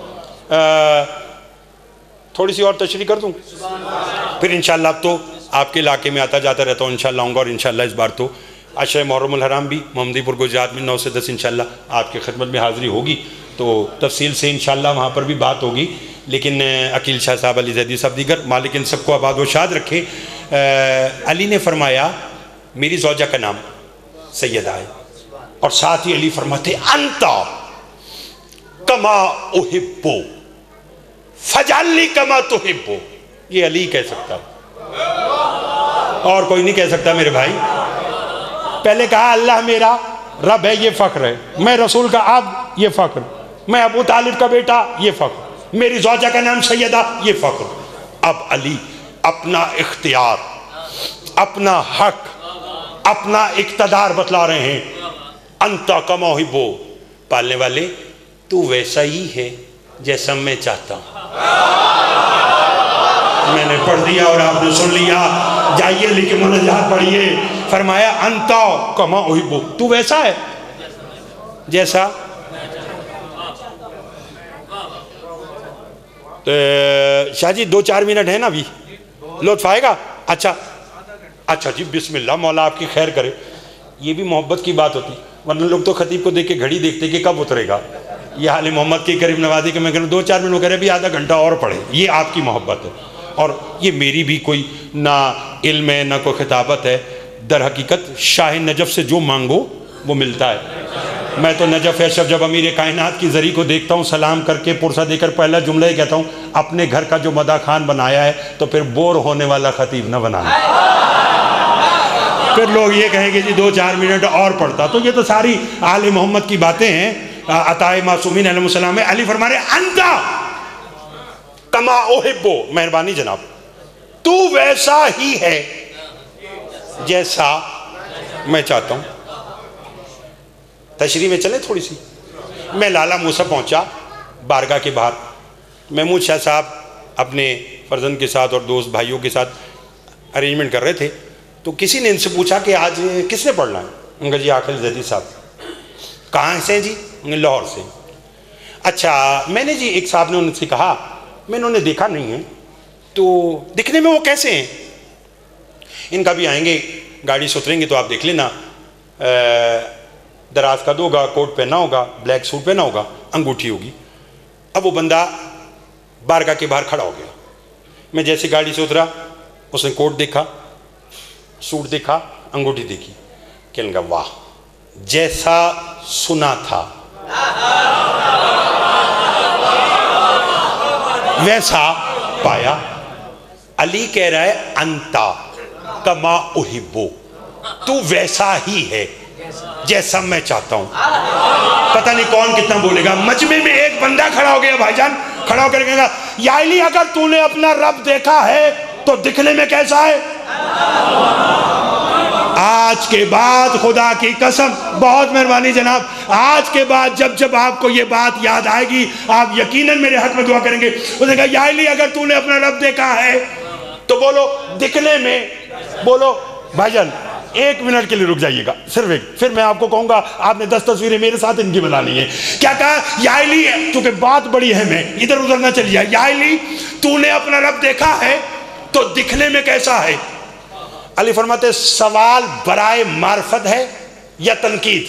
تھوڑی سی اور تشریح کر دوں پھر انشاءاللہ. اب تو آپ کے علاقے میں آتا جاتا رہتا ہوں، انشاءاللہ آؤں گا. اور انشاءاللہ اس بار تو عشرہ محرم الحرام بھی محمدی پور گجرات میں نو سے دس انشاءاللہ آپ کی خدمت میں حاضری ہوگی، تو تفصیل سے انشاءاللہ وہاں پر بھی بات ہوگی. لیکن عقیل شاہ صاحب، علی زیدی صاحب، دیگر مالک ان سب کو آباد و شاد رکھے. علی نے فرمایا میری زوجہ کا نام سیدہ ہے، اور ساتھ ہی علی فرماتے انتا کما احبو فجعلنی کما تحبو. یہ علی کہہ سکتا اور کوئی نہیں کہہ سکتا میرے بھائی. پہلے کہا اللہ میرا رب ہے، یہ فخر ہے. میں رسول کا عبد، یہ فخر. میں ابو طالب کا بیٹا، یہ فخر. میری زوجہ کا نام سیدہ، یہ فخر. اب علی اپنا اختیار، اپنا حق، اپنا اقتدار بتلا رہے ہیں. انتا کما احبو، پالنے والے تو ویسا ہی ہے جیسا میں چاہتا ہوں. میں نے پڑھ دیا اور آپ نے سن لیا. جائیے لیکن مناجات پڑھیے. فرمایا انتا کما احبو، تو ویسا ہے جیسا. شاہ جی دو چار منٹ ہے نا ابھی، لطف آئے گا؟ اچھا اچھا جی بسم اللہ، مولا آپ کی خیر کرے. یہ بھی محبت کی بات ہوتی، ورنہ لوگ تو خطیب کو دیکھ کے گھڑی دیکھتے کہ کب اترے گا. یہ حال محمد کی قریب نوازی کہ میں کہوں دو چار منٹ وہ کہہ رہے بھی آدھا گھنٹہ اور پڑھے. یہ آپ کی محبت ہے اور یہ میری بھی کوئی نہ علم ہے نہ کوئی خطابت ہے. در حقیقت شاہ نجف سے جو مانگو وہ ملتا ہے. میں تو نجف اشرف جب امیر کائنات کی زری کو دیکھتا ہوں سلام کر کے پرسہ دے کر پہلا جملہ ہی کہتا ہوں اپنے گھر کا جو مدح خان بنایا ہے تو پھر بور ہونے والا خطیب نہ بنانا. پھر لوگ یہ کہیں گے جی دو چار منٹ اور پڑھتا. تو یہ تو ساری آل محمد کی باتیں ہیں. عطائے معصومین علیہ السلام میں علی فرما رہے انتا کما احبو، مہربانی جناب، تو ویسا ہی ہے جیسا میں چاہتا ہوں. تشریح میں چلیں تھوڑی سی. میں لالا موسیٰ پہنچا بارگاہ کے باہر. محمود شاہ صاحب اپنے فرزند کے ساتھ اور دوست بھائیوں کے ساتھ ارینجمنٹ کر رہے تھے. تو کسی نے ان سے پوچھا کہ آج کس نے پڑھنا ہے؟ ان کا جی عاقل زیدی صاحب. کہاں سے جی؟ لاہور سے. اچھا میں نے جی ایک صاحب نے ان سے کہا میں نے انہیں دیکھا نہیں ہے تو دکھنے میں وہ کیسے ہیں؟ ان کا بھی آئیں گے گاڑی سے اتریں گے تو آپ دیکھ لینا. دراز کا دو ہوگا، کوٹ پہنا ہوگا، بلیک سوٹ پہنا ہوگا، انگوٹھی ہوگی. اب وہ بندہ بارگاہ کے باہر کھڑا ہو گیا. میں جیسے گاڑی سے اترا اس نے کوٹ دیکھا، سوٹ دیکھا، انگوٹھی دیکھی. کہنے لگا واہ جیسا سنا تھا ویسا پایا. علی کہہ رہا ہے انتا کما احبو، تو ویسا ہی ہے جیسا میں چاہتا ہوں. پتہ نہیں کون کتنا بولے گا. مجمع میں ایک بندہ کھڑا ہو گیا بھائی جان، کھڑا ہو کر کہے گا یا علی اگر تو نے اپنا رب دیکھا ہے تو دکھنے میں کیسا ہے؟ آج آج کے بعد خدا کی قسم، بہت مہربانی جناب، آج کے بعد جب جب آپ کو یہ بات یاد آئے گی آپ یقیناً میرے حق میں دعا کریں گے۔ اس نے کہا یا علی اگر تو نے اپنا رب دیکھا ہے تو بولو دکھنے میں، بولو بھائی جان ایک منٹ کے لیے رک جائیے گا، صرف ایک، پھر میں آپ کو کہوں گا آپ نے دس تصویریں میرے ساتھ ان کی بنانی ہے۔ کیا کہا یا علی، چونکہ بات بڑی ہے میں ادھر ادھر نہ چلی جائے، یا علی تو نے اپنا رب دیکھا ہے تو دکھنے میں کیسا ہے؟ علی فرماتے سوال برائے معرفت ہے یا تنقید؟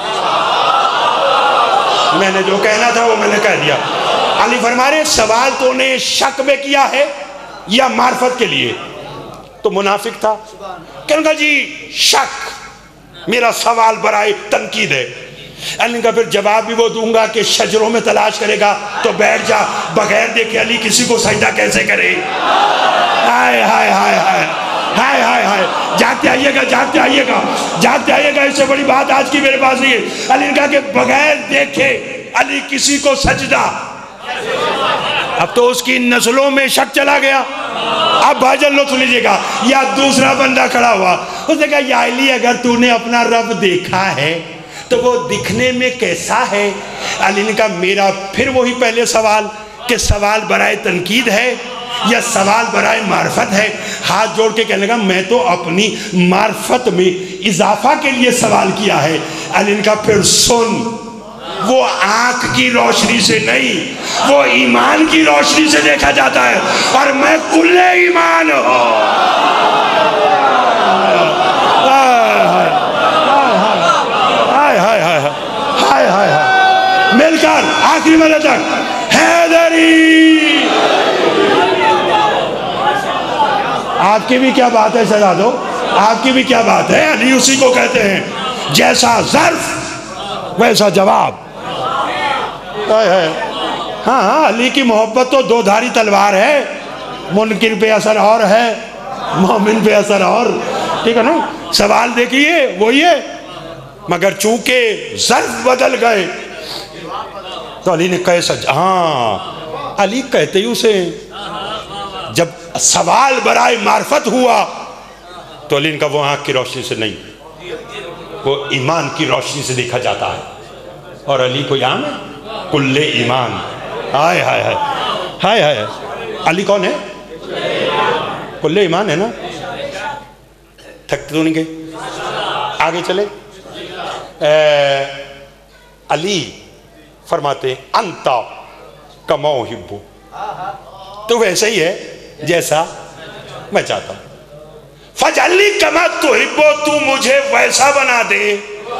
میں نے جو کہنا تھا وہ میں نے کہہ دیا۔ علی فرما رہے سوال تو نے شک میں کیا ہے یا معرفت کے لیے؟ تو منافق تھا، کہنے کا جی شک، میرا سوال برائے تنقید ہے۔ علی کا پھر جواب بھی وہ دوں گا کہ شجروں میں تلاش کرے گا تو بیٹھ جا، بغیر دیکھے علی کسی کو سجدہ کیسے کرے؟ ہائے ہائے ہائے ہائے ہائے ہائے ہائے، جاگتے آئیے گا جاگتے آئیے گا جاگتے آئیے گا، اس سے بڑی بات آج کی میرے پاس نہیں ہے۔ علی نے کہا کہ بغیر دیکھے علی کسی کو سجدہ، اب تو اس کی نسلوں میں شک چلا گیا۔ اب بھاجن لطف لیجئے گا، یا دوسرا بندہ کھڑا ہوا، اس نے کہا یا علی اگر تو نے اپنا رب دیکھا ہے تو وہ دکھنے میں کیسا ہے؟ علی نے کہا میرا پھر وہی پہلے سوال کہ سوال برائے تنقید ہے یا سوال برائے معرفت ہے؟ ہاتھ جوڑ کے کہنے لگا میں تو اپنی معرفت میں اضافہ کے لیے سوال کیا ہے۔ علی نے کہا پھر سن، وہ آنکھ کی روشنی سے نہیں، وہ ایمان کی روشنی سے دیکھا جاتا ہے، اور میں کل ایمان ہوں۔ ہائے ہائے ہائے ہائے ہائے ہائے، مل کر آخری مرے تک حیدری۔ آپ کی بھی کیا بات ہے شہزادو، آپ کی بھی کیا بات ہے؟ علی اسی کو کہتے ہیں جیسا ظرف ویسا جواب۔ ہاں ہاں، علی کی محبت تو دو دھاری تلوار ہے، منکر پہ اثر اور ہے، مومن پہ اثر اور، ٹھیک ہے نا؟ سوال دیکھیے وہی ہے، مگر چونکہ ظرف بدل گئے تو علی نے کیسا، ہاں علی کہتے ہی اسے جب سوال برائے معرفت ہوا تو علی نے کہا وہ آنکھ کی روشنی سے نہیں، وہ ایمان کی روشنی سے دیکھا جاتا ہے، اور علی کو یہاں ہے کل ایمان۔ ہائے ہائے ہائے ہائے ہائے، علی کون ہے؟ کل ایمان ہے نا؟ تھکتے تو نہیں گئے؟ آگے چلے۔ علی فرماتے انتا کما احب، تو ویسا ہی ہے جیسا میں چاہتا ہوں۔ فجعلنی کما تحب، تو مجھے ویسا بنا دے۔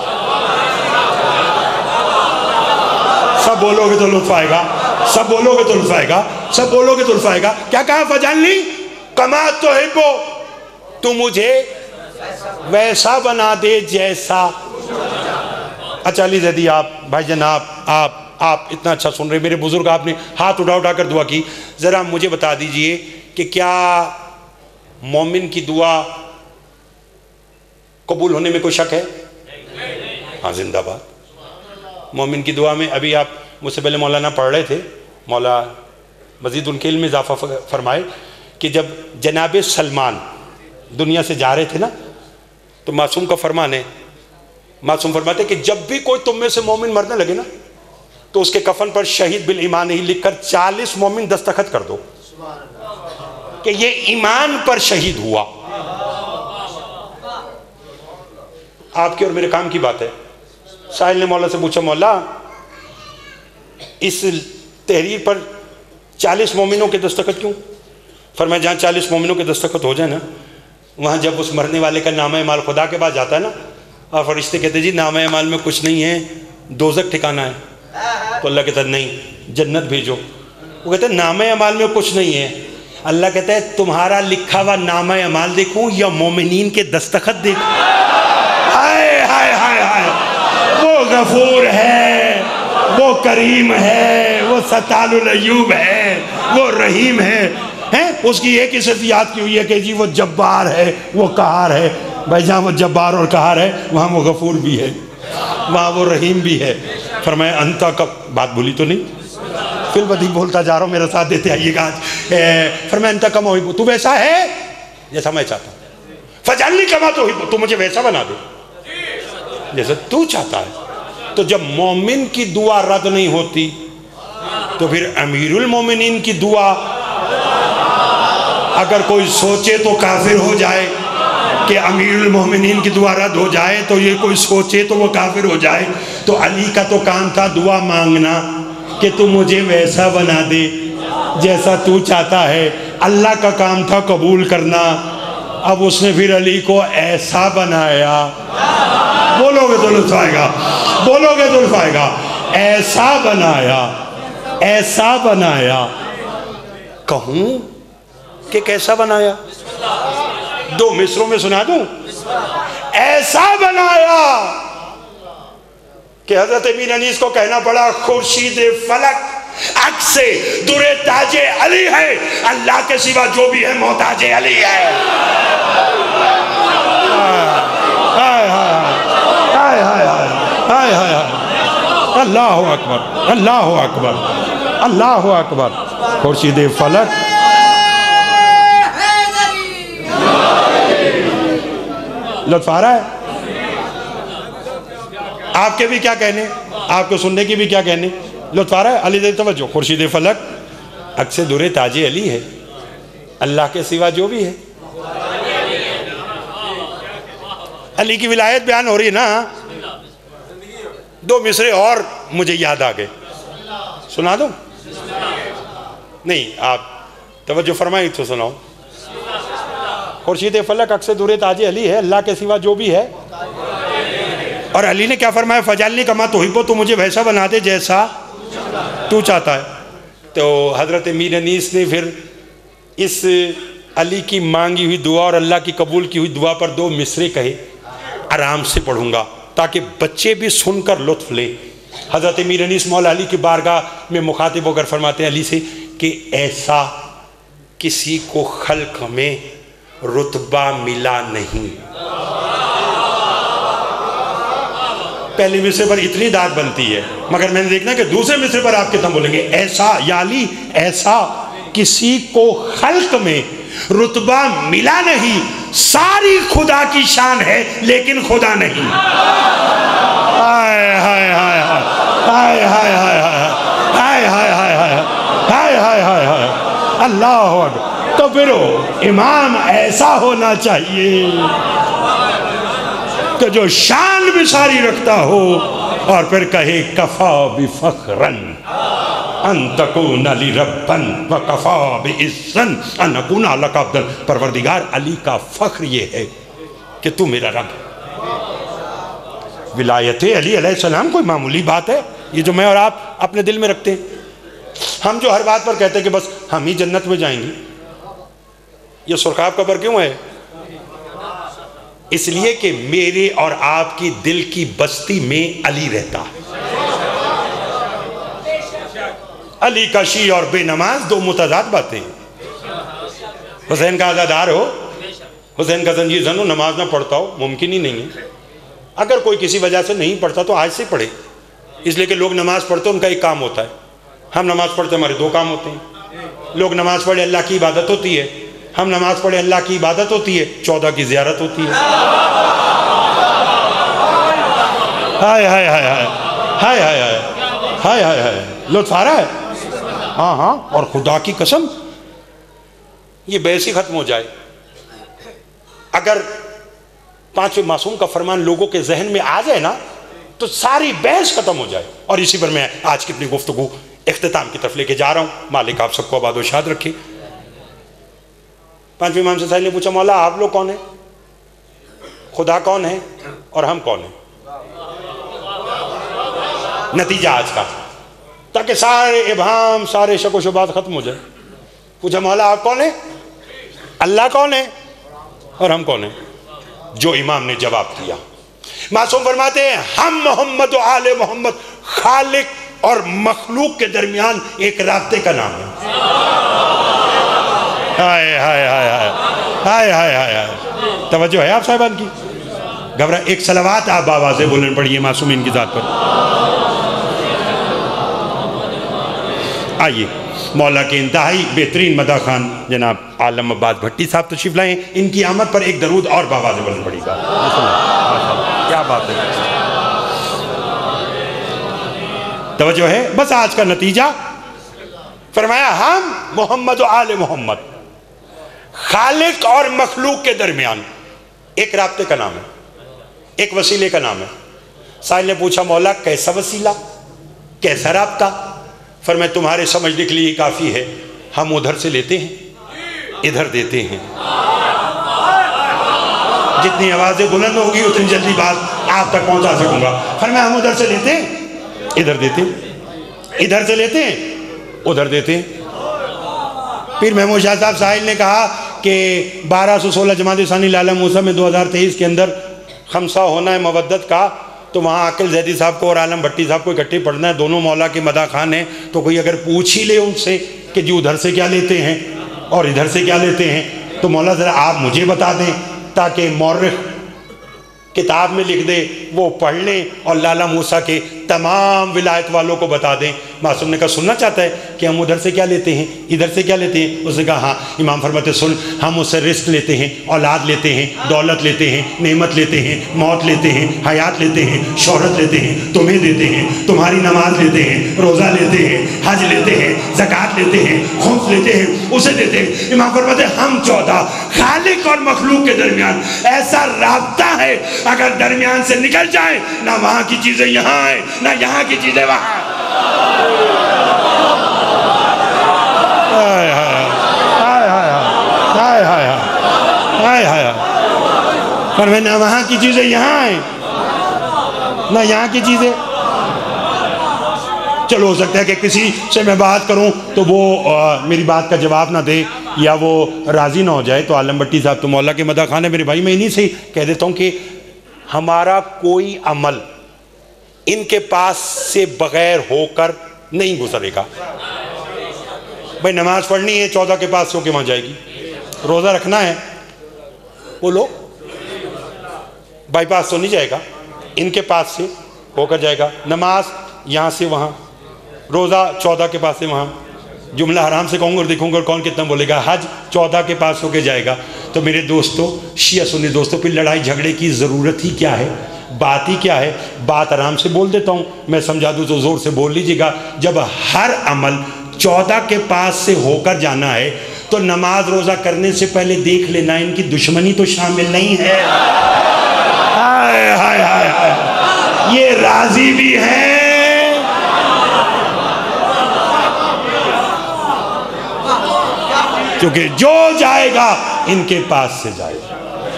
سب بولو گے تو لطف آئے گا، سب بولو گے تو لطف آئے گا، سب بولو گے تو لطف آئے گا۔ کیا کہا؟ فجعلنی کما تحب، تو مجھے ویسا بنا دے جیسا۔ اچھا علی زیدی آپ، بھائی جناب آپ آپ اتنا اچھا سن رہے، میرے بزرگ آپ نے ہاتھ اٹھا اٹھا کر دعا کی، ذرا مجھے بتا دیجئے کہ کیا مومن کی دعا قبول ہونے میں کوئی شک ہے؟ ہاں زندہ بات، مومن کی دعا میں ابھی آپ مجھ سے پہلے مولانا پڑھ رہے تھے، مولا مزید ان کے علم میں اضافہ فرمائے کہ جب جناب سلمان دنیا سے جا رہے تھے نا تو معصوم کا فرمان ہے، معصوم فرماتے کہ جب بھی کوئی تم میں سے مومن مرنے لگے نا تو اس کے کفن پر شہید بالایمان ہی لکھ کر چالیس مومن دستخط کر دو کہ یہ ایمان پر شہید ہوا۔ آپ کے اور میرے کام کی بات ہے۔ سائل نے مولا سے پوچھا مولا اس تحریر پر چالیس مومنوں کے دستخط کیوں؟ فرمایا جہاں چالیس مومنوں کے دستخط ہو جائے نا وہاں جب اس مرنے والے کا نامہ اعمال خدا کے پاس جاتا ہے نا اور فرشتے کہتے جی نامہ اعمال میں کچھ نہیں ہے، دوزخ ٹھکانا ہے، تو اللہ کہتا ہے نہیں جنت بھیجو۔ وہ کہتے ہیں نامہ اعمال میں کچھ نہیں ہے، اللہ کہتا ہے تمہارا لکھا ہوا نامہ اعمال دیکھوں یا مومنین کے دستخط دیکھوں؟ ہائے ہائے ہائے ہائے، وہ غفور ہے، وہ کریم ہے، وہ ستال العیوب ہے، وہ رحیم ہے۔ اس کی ایک ہی صفات کی ہوئی ہے کہ جی وہ جبار ہے، وہ قہار ہے۔ بھائی جہاں وہ جبار اور قہار ہے وہاں وہ غفور بھی ہے، وہاں وہ رحیم بھی ہے۔ فرمایا انتا کا بات بھولی تو نہیں؟ فی البدی بولتا جا رہا ہوں، میرا ساتھ دیتے آئیے گا آج۔ فرمایا انتا کا محب، تو ویسا ہے جیسا میں چاہتا ہوں۔ فجعلنی کما تحب، تو مجھے ویسا بنا دے جیسا تو چاہتا ہے۔ تو جب مومن کی دعا رد نہیں ہوتی تو پھر امیر المومنین کی دعا اگر کوئی سوچے تو کافر ہو جائے کہ امیر المومنین کی دعا رد ہو جائے، تو یہ کوئی سوچے تو وہ کافر ہو جائے۔ تو علی کا تو کام تھا دعا مانگنا کہ تو مجھے ویسا بنا دے جیسا تو چاہتا ہے، اللہ کا کام تھا قبول کرنا۔ اب اس نے پھر علی کو ایسا بنایا، بولو گے تو لطف آئے گا، بولو گے تو لطف آئے گا، ایسا بنایا، ایسا بنایا۔ کہوں کہ کیسا بنایا؟ دو مصروں میں سنا دوں، ایسا بنایا کہ حضرت امیر انیس کو کہنا پڑا خورشید فلک عکس در تاج علی ہے، اللہ کے سوا جو بھی ہے محتاج علی ہے۔ ہائے ہائے ہائے ہائے ہائے اللہ اکبر، اللہ اکبر، اللہ اکبر۔ خورشید فلک لطف آ رہا ہے؟ آپ کے بھی کیا کہنے، آپ کو سننے کی بھی کیا کہنے؟ لطف آ رہا ہے؟ علی دے توجہ، خورشید فلک عکس در تاج علی ہے، اللہ کے سوا جو بھی ہے۔ علی کی ولایت بیان ہو رہی ہے نا۔ دو مصرے اور مجھے یاد آ گئے، سنا دوں؟ نہیں، آپ توجہ فرمائی تو سناؤ۔ خورشید فلک عکس در تاج علی ہے، اللہ کے سوا جو بھی ہے۔ اور علی نے کیا فرمایا؟ فجعلنی کما تحب، تو مجھے ویسا بنا دے جیسا تو چاہتا ہے۔ تو حضرت امیر انیس نے پھر اس علی کی مانگی ہوئی دعا اور اللہ کی قبول کی ہوئی دعا پر دو مصرے کہے، آرام سے پڑھوں گا تاکہ بچے بھی سن کر لطف لے۔ حضرت امیر انیس مولا علی کی بارگاہ میں مخاطب ہو کر فرماتے ہیں علی سے کہ ایسا کسی کو خلق میں رتبہ ملا نہیں۔ پہلے مصرے پر اتنی داد بنتی ہے، مگر میں نے دیکھنا کہ دوسرے مصرے پر آپ کتنا بولیں گے، ایسا یا علی ایسا کسی کو خلق میں رتبہ ملا نہیں، ساری خدا کی شان ہے لیکن خدا نہیں۔ ہائے ہائے ہائے ہائے ہائے ہائے ہائے ہائے ہائے ہائے ہائے ہائے ہائے اللہ اکبر۔ تو پھر امام ایسا ہونا چاہیے کہ جو شان بھی ساری رکھتا ہو اور پھر کہے کفا بفخرن ان تکون علی ربن وکفا بعزن ان اکون لک عبدن۔ پروردگار علی کا فخر یہ ہے کہ تو میرا رب۔ ولایت علی علیہ السلام کوئی معمولی بات ہے؟ یہ جو میں اور آپ اپنے دل میں رکھتے ہیں، ہم جو ہر بات پر کہتے ہیں کہ بس ہم ہی جنت میں جائیں گے، یہ سرخاب قبر کیوں ہے؟ اس لیے کہ میرے اور آپ کی دل کی بستی میں علی رہتا ہے۔ علی کا شیعہ اور بے نماز دو متضاد باتیں ہیں۔ حسین کا عزادار ہو، حسین کا زنجیر زن ہو، نماز نہ پڑھتا ہو، ممکن ہی نہیں ہے۔ اگر کوئی کسی وجہ سے نہیں پڑھتا تو آج سے پڑھے، اس لیے کہ لوگ نماز پڑھتے ہیں ان کا ایک کام ہوتا ہے، ہم نماز پڑھتے ہمارے دو کام ہوتے ہیں۔ لوگ نماز پڑھے اللہ کی عبادت ہوتی ہے، ہم نماز پڑھے اللہ کی عبادت ہوتی ہے، چودہ کی زیارت ہوتی ہے۔ ہائے ہائے ہائے ہائے ہائے ہائے ہائے ہائے ہائے لطف آ رہا ہے؟ ہاں ہاں، اور خدا کی قسم یہ بحث ہی ختم ہو جائے اگر پانچویں معصوم کا فرمان لوگوں کے ذہن میں آ جائے نا، تو ساری بحث ختم ہو جائے۔ اور اسی پر میں آج کی اپنی گفتگو اختتام کی طرف لے کے جا رہا ہوں۔ مالک آپ سب کو آباد و شاد رکھے۔ پانچویں امام سے سائل نے پوچھا مولا آپ لوگ کون ہیں؟ خدا کون ہے اور ہم کون ہیں؟ نتیجہ آج کا، تاکہ سارے ابہام سارے شک و شبہات ختم ہو جائے۔ پوچھا مولا آپ کون ہیں؟ اللہ کون ہے اور ہم کون ہیں؟ جو امام نے جواب دیا، معصوم فرماتے ہیں ہم محمد و آل محمد خالق اور مخلوق کے درمیان ایک رابطے کا نام ہے۔ ہائے ہائے ہائے ہائے ہائے ہائے ہائے توجہ ہے آپ صاحبان کی؟ گھبرا ایک صلوات آپ آوازیں بولنے پڑیے معصومین کی ذات پر۔ آئیے مولا کے انتہائی بہترین مداح خان جناب عالم عباس بھٹی صاحب تشریف لائیں. ان کی آمد پر ایک درود اور بآواز بلند پڑے گا. کیا بات ہے, توجہ ہے. بس آج کا نتیجہ فرمایا ہم محمد و آل محمد خالق اور مخلوق کے درمیان ایک رابطے کا نام ہے, ایک وسیلے کا نام ہے. سائل نے پوچھا مولا کیسا وسیلہ, کیسا رابطہ؟ فرمایا تمہارے سمجھنے کے لیے کافی ہے, ہم ادھر سے لیتے ہیں ادھر دیتے ہیں. جتنی آوازیں بلند ہوگی اتنی جلدی بات آپ تک پہنچا سکوں گا. فرمایا ہم ادھر سے لیتے ہیں ادھر دیتے ہیں, ادھر سے لیتے ہیں ادھر دیتے ہیں. پھر محمود شاہ صاحب ساحل نے کہا کہ بارہ سو سولہ جماعت ثانی لالہ موسیٰ میں دو ہزار تیئیس کے اندر خمسہ ہونا ہے مودت کا, تو وہاں عاقل زیدی صاحب کو اور عالم بھٹی صاحب کو اکٹھے پڑھنا ہے, دونوں مولا کے مداح خان ہیں. تو کوئی اگر پوچھ ہی لے ان سے کہ جی ادھر سے کیا لیتے ہیں اور ادھر سے کیا لیتے ہیں, تو مولا ذرا آپ مجھے بتا دیں تاکہ مورخ کتاب میں لکھ دے, وہ پڑھ لیں اور لالہ موسیٰ کے تمام ولایت والوں کو بتا دیں. معصوم نے کہا سننا چاہتا ہے کہ ہم ادھر سے کیا لیتے ہیں ادھر سے کیا لیتے ہیں؟ اس نے کہا ہاں. امام فرماتے سن, ہم اس سے رزق لیتے ہیں, اولاد لیتے ہیں, دولت لیتے ہیں, نعمت لیتے ہیں, موت لیتے ہیں, حیات لیتے ہیں, شہرت لیتے ہیں, تمہیں دیتے ہیں, تمہاری نماز لیتے ہیں, روزہ لیتے ہیں, حج لیتے ہیں, زکوٰۃ لیتے ہیں, خمس لیتے ہیں, اسے دیتے ہیں. امام فرماتے ہم چودہ خالق اور مخلوق کے درمیان ایسا رابطہ ہے, اگر درمیان سے نکل جائیں نہ وہاں کی چیزیں یہاں آئیں نہ یہاں کی چیزیں وہاں. ہائے ہائے ہائے ہائے ہائے ہائے, پر میں نہ وہاں کی چیزیں یہاں آئیں نہ یہاں کی چیزیں. چلو ہو سکتا ہے کہ کسی سے میں بات کروں تو وہ میری بات کا جواب نہ دے یا وہ راضی نہ ہو جائے. تو عالم بھٹی صاحب تو مولا کے مداح خان ہے میرے بھائی. میں انہی سے کہہ دیتا ہوں کہ ہمارا کوئی عمل ان کے پاس سے بغیر ہو کر نہیں گزرے گا. بھائی نماز پڑھنی ہے چودہ کے پاس سے ہو کے وہاں جائے گی, روزہ رکھنا ہے بولو بائی پاس تو نہیں جائے گا, ان کے پاس سے ہو کر جائے گا. نماز یہاں سے وہاں, روزہ چودہ کے پاس سے وہاں. جملہ حرام سے کہوں گا اور دیکھوں گا کون کتنا بولے گا. حج چودہ کے پاس ہو کے جائے گا. تو میرے دوستو, شیعہ سنی دوستو, پھر لڑائی جھگڑے کی ضرورت ہی کیا ہے, بات ہی کیا ہے. بات آرام سے بول دیتا ہوں, میں سمجھا دوں تو زور سے بول لیجیے گا. جب ہر عمل چودہ کے پاس سے ہو کر جانا ہے تو نماز روزہ کرنے سے پہلے دیکھ لینا ان کی دشمنی تو شامل نہیں ہے. ہائے ہائے ہائے ہائے, یہ راضی بھی ہیں کیونکہ جو جائے گا ان کے پاس سے جائے گا.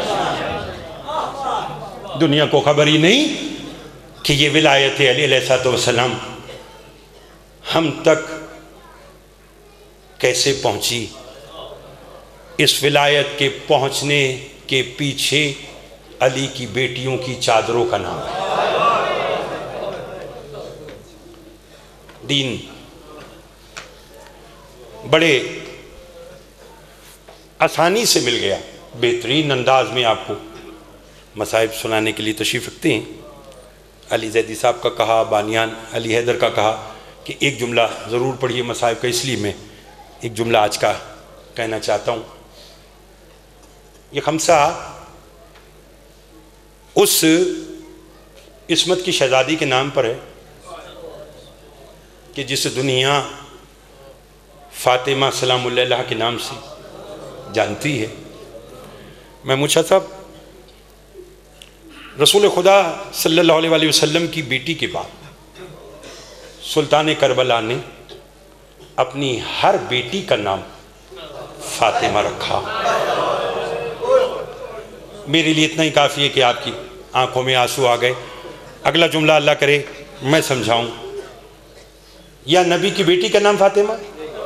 دنیا کو خبر ہی نہیں کہ یہ ولایت علی علیہ السلام ہم تک کیسے پہنچی. اس ولایت کے پہنچنے کے پیچھے علی کی بیٹیوں کی چادروں کا نام ہے. دین بڑے آسانی سے مل گیا, بہترین انداز میں آپ کو مصائب سنانے کے لیے تشریف رکھتے ہیں. علی زیدی صاحب کا کہا, بانیان علی حیدر کا کہا کہ ایک جملہ ضرور پڑھیے مصائب کا, اس لیے میں ایک جملہ آج کا کہنا چاہتا ہوں. یہ خمسہ اس عصمت کی شہزادی کے نام پر ہے کہ جس دنیا فاطمہ سلام اللہ علیہ کے نام سے جانتی ہے. محمود شاہ صاحب, رسول خدا صلی اللہ علیہ وآلہ وسلم کی بیٹی کے بعد سلطان کربلا نے اپنی ہر بیٹی کا نام فاطمہ رکھا. میرے لیے اتنا ہی کافی ہے کہ آپ کی آنکھوں میں آنسو آ گئے. اگلا جملہ اللہ کرے میں سمجھاؤں. یا نبی کی بیٹی کا نام فاطمہ,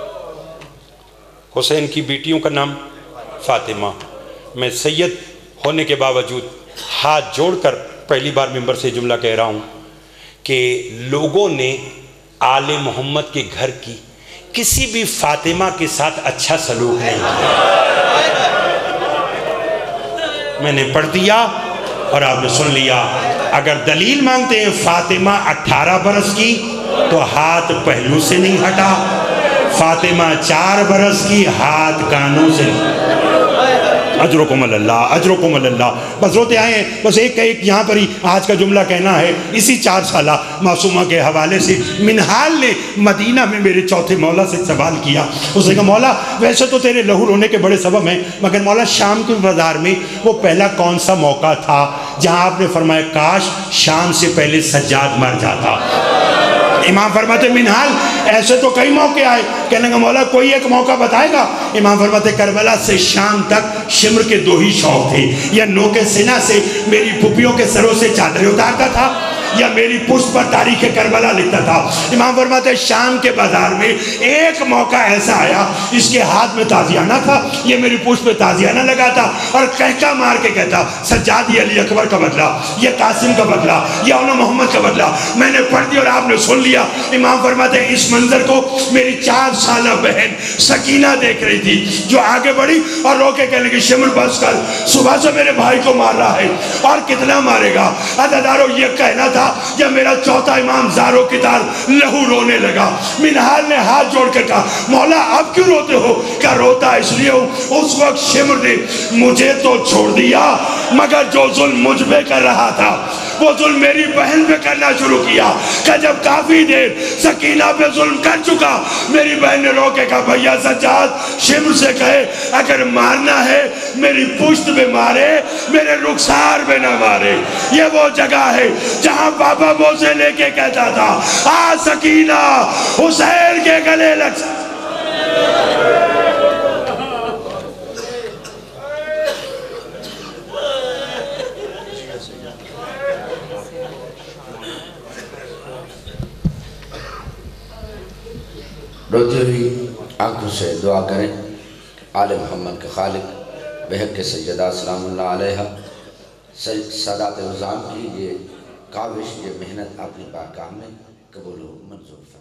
حسین کی بیٹیوں کا نام فاطمہ. میں سید ہونے کے باوجود ہاتھ جوڑ کر پہلی بار ممبر سے جملہ کہہ رہا ہوں کہ لوگوں نے آل محمد کے گھر کی کسی بھی فاطمہ کے ساتھ اچھا سلوک نہیں کیا. میں نے پڑھ دیا اور آپ نے سن لیا. اگر دلیل مانگتے ہیں فاطمہ اٹھارہ برس کی تو ہاتھ پہلو سے نہیں ہٹا, فاطمہ چار برس کی ہاتھ کانوں سے اجرکم اللہ اجرکم اللہ. بس روتے آئے ہیں. بس ایک ایک یہاں پر ہی آج کا جملہ کہنا ہے اسی چار سالہ معصومہ کے حوالے سے. منہال نے مدینہ میں میرے چوتھے مولا سے سوال کیا. اس نے کہا مولا ویسے تو تیرے لہو رونے کے بڑے سبب ہیں مگر مولا شام کے بازار میں وہ پہلا کون سا موقع تھا جہاں آپ نے فرمایا کاش شام سے پہلے سجاد مر جاتا. امام فرماتے منہال ایسے تو کئی موقع آئے. کہنے کا مولا کوئی ایک موقع بتائے گا. امام فرماتے کربلا سے شام تک شمر کے دو ہی شوق تھے. یا نو کے سینہ سے میری پھپھیوں کے سروں سے چادریں اتارتا تھا یا میری پشت پر تاریخ کربلا لکھتا تھا. امام فرماتے شام کے بازار میں ایک موقع ایسا آیا اس کے ہاتھ میں تازیانہ تھا یہ میری پشت پہ تازیانہ لگا تھا اور کہکا مار کے کہتا سجاد یہ علی اکبر کا بدلہ یہ قاسم کا بدلہ یہ انو محمد کا بدلہ میں نے پڑھ دی اور آپ نے سن لیا. امام فرماتے اس منظر کو میری چار سالہ بہن سکینہ دیکھ رہی تھی جو آگے بڑھی اور رو کے کہنے لگی شمر بس کر صبح سے میرے بھائی کو مار رہا ہے اور کتنا مارے گا. عددارو یہ کہنا تھا یا میرا چوتھا امام زارو کی تار لہو رونے لگا. منہال نے ہاتھ جوڑ کر کہا مولا اب کیوں روتے ہو؟ کہا روتا اس لیے ہوں اس وقت شمر نے مجھے تو چھوڑ دیا مگر جو ظلم مجھ پہ کر رہا تھا وہ ظلم میری بہن پہ کرنا شروع کیا. کہ جب کافی دیر سکینہ پہ ظلم کر چکا میری بہن نے رو کے کہا بھیا سجاد شمر سے کہے اگر مارنا ہے میری پشت پہ مارے میرے رخسار پہ نہ مارے. یہ وہ جگہ ہے جہاں بابا موزے لے کے کہتا تھا آ سکینہ حسین کے گلے لگ سکتا. روتی ہوئی آنکھوں سے دعا کریں آل محمد کے خالق بحق کے سیدہ سلام اللہ علیہ سادات الزام کی یہ کاوش یہ محنت اپنی بارگاہ میں قبول و منظور فرمائے.